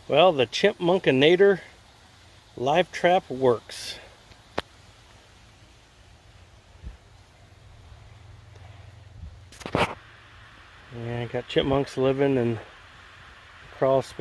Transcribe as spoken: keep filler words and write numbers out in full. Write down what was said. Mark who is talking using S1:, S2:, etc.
S1: Well, the Chipmunkinator Live Trap works. Yeah, I got chipmunks living in crawl space.